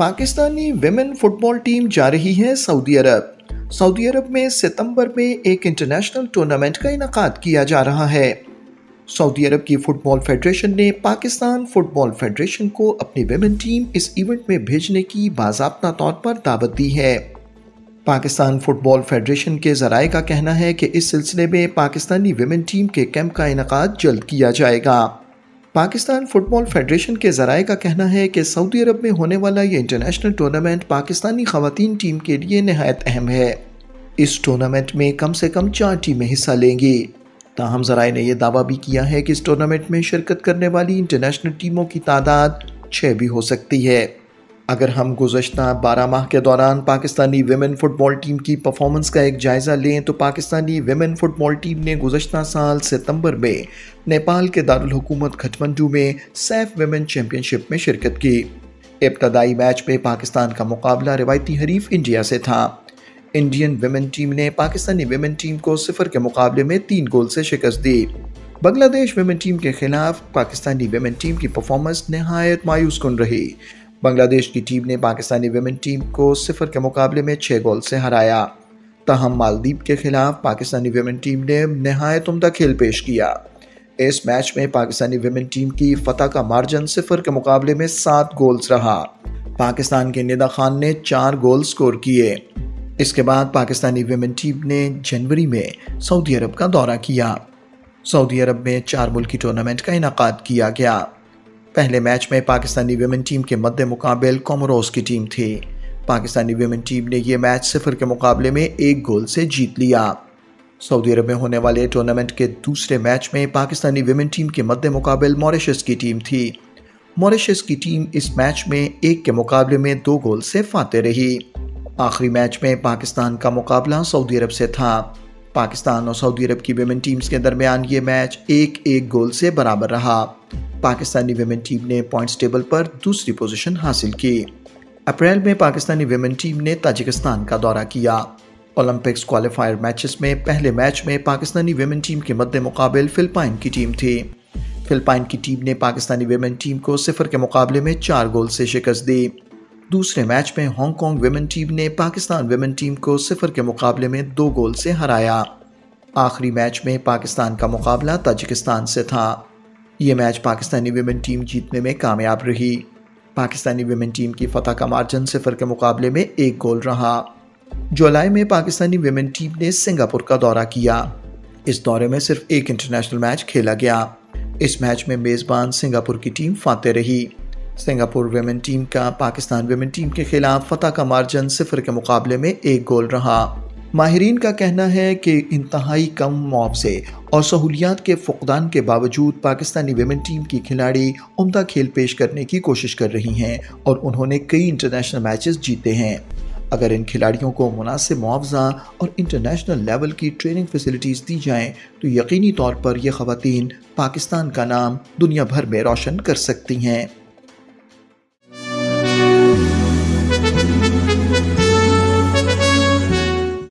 Pakistani women football team जा रही है सऊदी अरब। सऊदी अरब में सितंबर में एक इंटरनेशनल टूर्नामेंट का इनेकाद किया जा रहा है। सऊदी अरब की फुटबॉल फेडरेशन ने पाकिस्तान फुटबॉल फेडरेशन को अपनी विमेन टीम इस इवेंट में भेजने की बाज़ाब्ता तौर पर दावत दी है। पाकिस्तान फुटबॉल फेडरेशन के ज़राए का कहना है कि इस सिलसिले में पाकिस्तानी विमेन टीम के कैंप का इनेकाद जल्द किया जाएगा। पाकिस्तान फुटबॉल फेडरेशन के ज़राए का कहना है कि सऊदी अरब में होने वाला ये इंटरनेशनल टूर्नामेंट पाकिस्तानी ख़वातीन टीम के लिए नहायत अहम है। इस टूर्नामेंट में कम से कम 4 टीमें हिस्सा लेंगी। ताहम ज़राए ने यह दावा भी किया है कि इस टूर्नामेंट में शिरकत करने वाली इंटरनेशनल टीमों की तादाद 6 भी हो सकती है। अगर हम गुज़श्ता 12 माह के दौरान पाकिस्तानी विमेन फ़ुटबॉल टीम की परफॉर्मेंस का एक जायज़ा लें तो पाकिस्तानी विमेन फ़ुटबॉल टीम ने गुज़श्ता साल सितंबर में नेपाल के दारुल हुकूमत खटमंडू में सैफ विमेन चैम्पियनशिप में शिरकत की। इब्तदाई मैच में पाकिस्तान का मुकाबला रिवायती हरीफ इंडिया से था। इंडियन विमेन टीम ने पाकिस्तानी विमेन टीम को 0 के मुकाबले में 3 गोल से शिकस्त दी। बांग्लादेश विमेन टीम के खिलाफ पाकिस्तानी विमेन टीम की परफॉर्मेंस नहायत मायूस कुन रही। बांग्लादेश की टीम ने पाकिस्तानी विमेन टीम को 0 के मुकाबले में 6 गोल से हराया। ताहम मालदीव के खिलाफ पाकिस्तानी विमेन टीम ने नहायत उम्दा खेल पेश किया। इस मैच में पाकिस्तानी विमेन टीम की फतह का मार्जिन 0 के मुकाबले में 7 गोल्स रहा। पाकिस्तान के निदा खान ने 4 गोल स्कोर किए। इसके बाद पाकिस्तानी विमेन टीम ने जनवरी में सऊदी अरब का दौरा किया। सऊदी अरब में 4 मुल्की टूर्नामेंट का इनेकाद किया गया। पहले मैच में पाकिस्तानी विमेन टीम के मद्दे मुकाबिल कोमोरोस की टीम थी। पाकिस्तानी विमेन टीम ने यह मैच 0 के मुकाबले में 1 गोल से जीत लिया। सऊदी अरब में होने वाले टूर्नामेंट के दूसरे मैच में पाकिस्तानी विमेन टीम के मद्दे मुकाबिल मॉरिशस की टीम थी। मॉरिशस की टीम इस मैच में 1 के मुकाबले में 2 गोल से फाते रही। आखिरी मैच में पाकिस्तान का मुकाबला सऊदी अरब से था। पाकिस्तान और सऊदी अरब की विमेन टीम्स के दरमियान ये मैच 1-1 गोल से बराबर रहा। पाकिस्तानी विमेन टीम ने पॉइंट्स टेबल पर दूसरी पोजीशन हासिल की। अप्रैल में पाकिस्तानी विमेन टीम ने ताजिकिस्तान का दौरा किया। ओलंपिक्स क्वालिफायर मैचेस में पहले मैच में पाकिस्तानी विमेन टीम के मद्दे मुकाबिल फिलिपाइन की टीम थी। फिलिपाइन की टीम ने पाकिस्तानी विमेन टीम को 0 के मुकाबले में 4 गोल से शिकस्त दी। दूसरे मैच में हांगकांग विमेन टीम ने पाकिस्तान विमेन टीम को 0 के मुकाबले में 2 गोल से हराया। आखिरी मैच में पाकिस्तान का मुकाबला ताजिकिस्तान से था। ये मैच पाकिस्तानी विमेन टीम जीतने में कामयाब रही। पाकिस्तानी विमेन टीम की फतह का मार्जिन 0 के मुकाबले में 1 गोल रहा। जुलाई में पाकिस्तानी विमेन टीम ने सिंगापुर का दौरा किया। इस दौरे में सिर्फ एक इंटरनेशनल मैच खेला गया। इस मैच में मेज़बान सिंगापुर की टीम फाते रही। सिंगापुर विमेन टीम का पाकिस्तान विमेन टीम के खिलाफ फतह का मार्जिन 0 के मुकाबले में 1 गोल रहा। माहिरीन का कहना है कि इंतहाई कम मुआवजे और सहूलियात के फुकदान के बावजूद पाकिस्तानी विमेन टीम की खिलाड़ी उम्दा खेल पेश करने की कोशिश कर रही हैं और उन्होंने कई इंटरनेशनल मैचेस जीते हैं। अगर इन खिलाड़ियों को मुनासिब मुआवजा और इंटरनेशनल लेवल की ट्रेनिंग फैसिलिटीज़ दी जाएँ तो यकीनी तौर पर ये ख़वातीन पाकिस्तान का नाम दुनिया भर में रोशन कर सकती हैं।